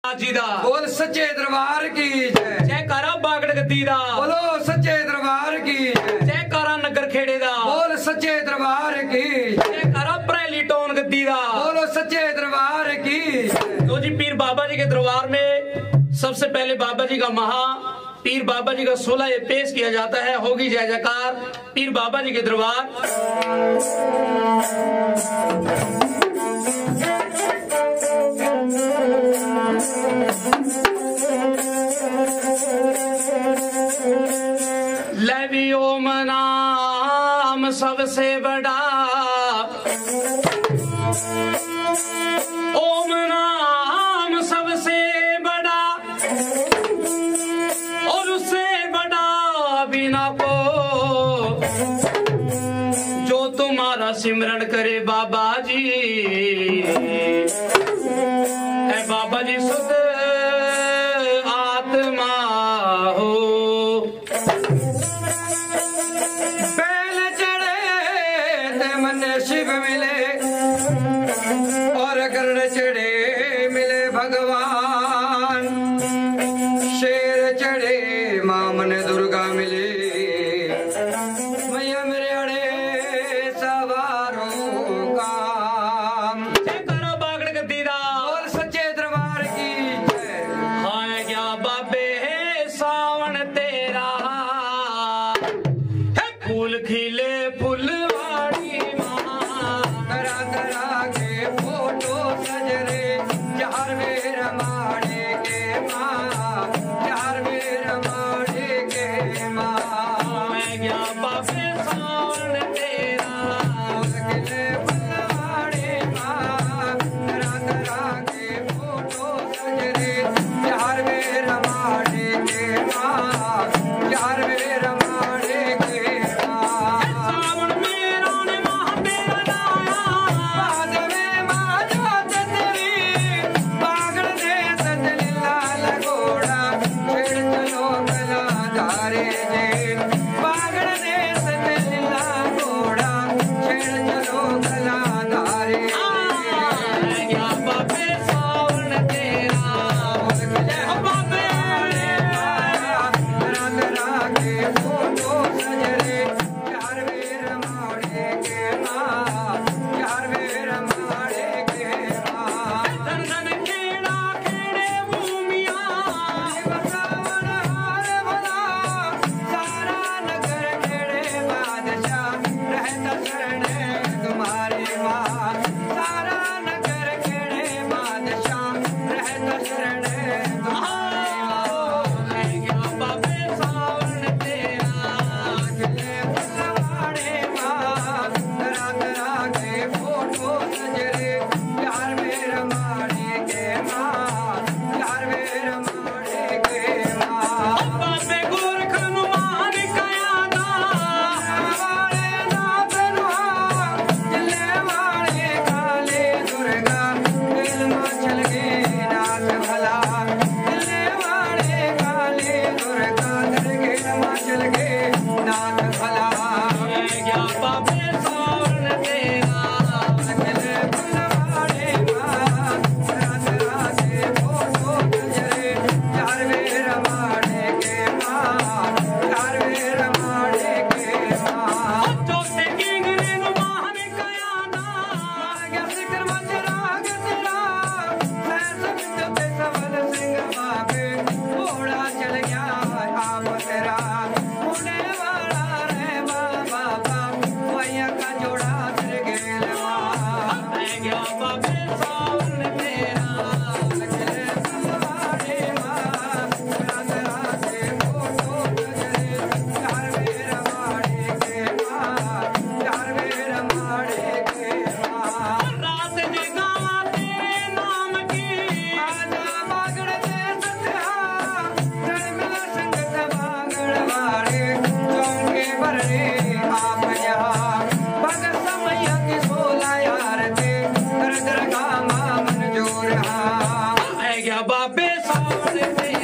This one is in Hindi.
जी दा बोल सच्चे दरबार की जय। जय करा बागड़ गद्दी दा बोलो सच्चे दरबार की जय। जय करा नगर खेड़े दा बोल सच्चे दरबार की जय करा परेली टोन गद्दी दा बोलो सच्चे दरबार की। तो जी पीर बाबा जी के दरबार में सबसे पहले बाबा जी का महा पीर बाबा जी का 16 ये पेश किया जाता है। होगी जय जयकार पीर बाबा जी के दरबार। लवी ओम नाम सबसे बड़ा, ओम नाम सबसे बड़ा और उससे बड़ा बिना को जो तुम्हारा सिमरन करे बाबा जी है। बाबा जी शुद्ध आत्मा हो। बैल चढ़े ते मन शिव मिले और गरुड़ चढ़े मिले भगवान। शेर चढ़े मां मन दुर्गा मिले मैया मेरे अड़े सवारों का। जय करो बागड़ गद्दी दा बोल सच्चे दरबार की जय। हाँ क्या बाबे सावन तेरा है फूल खिले फुलवाड़ी माँ। तरह तरह के फोटो सज रे चार वेर माड़े के माँ। चार वेर माड़े के माँ। मैं क्या बाबे सावन तेरा फूल खिले फुलवाड़ी माँ। तरह तरह के फोटो सज रे चार वेर माड़े के माँ। चार वेर माड़े के माँ। सावन मेरा ने माह तेरा लाया। बाद में माँ जोत तेरी बागड़ दे सजन लाल घोड़ा। छेड़ चलो गला धारे जे बागड़ दे सजन लाल घोड़ा। छेड़ चलो गला धारे मैं क्या बाबे सावन तेरा जय हो बाबे। तरह तरह के फोटो सज रे चार वेर माड़े के माँ। चार वेर माड़े के माँ। धन धन खेड़ा खेड़े भूमिया। बसावन हार भला सारा नगर खेड़े बादशाह रहता शरणे तुम्हारी माँ। सारा नगर खेड़े बादशाह रहता शरणे तुम्हारी माँ। मैं क्या बाबे सावन तेरा खिले फुलवाड़े माँ। तरह तरह के फोटो सज रे चार वेर माड़े के माँ। चार वेर माड़े के माँ। बाबे गोरख नुमान कया दा वाले नाथ नुहा चले वाले काले दुर्गा। दिल में चल गए नाथ भला। चले वाले काले दुर्गा दिल में चल गए नाथ भला। मैं क्या बाबे सावन तेरा खिले फुलवाड़े माँ। तरह तरह के फोटो सज रे चार वेर माड़े के माँ। चार वेर माड़े के माँ। चौथे किंगरे नुमान कया दा गया सिकर मच राग तेरा सैस बिंद पे सबल सिंह बाबे। घोड़ा चल गया आप तेरा उड़ने वाला रे बाबा। मैया का जोड़ा चल गेल माँ। मैं क्या बाबे सावन तेरा खिले फुलवाड़े माँ। तरह तरह के फोटो सज रे चार वेर माड़े के माँ। चार वेर माड़े के माँ। रात जगावा तेरे नाम की। आजा बागड़ दे सत्या चल मिला संगत बागड़ वाले। चौके भरने आप यहाँ भगत समैया की 16 यार थे। दर दर का मामन जोर। मैं क्या बाबे सावन तेरा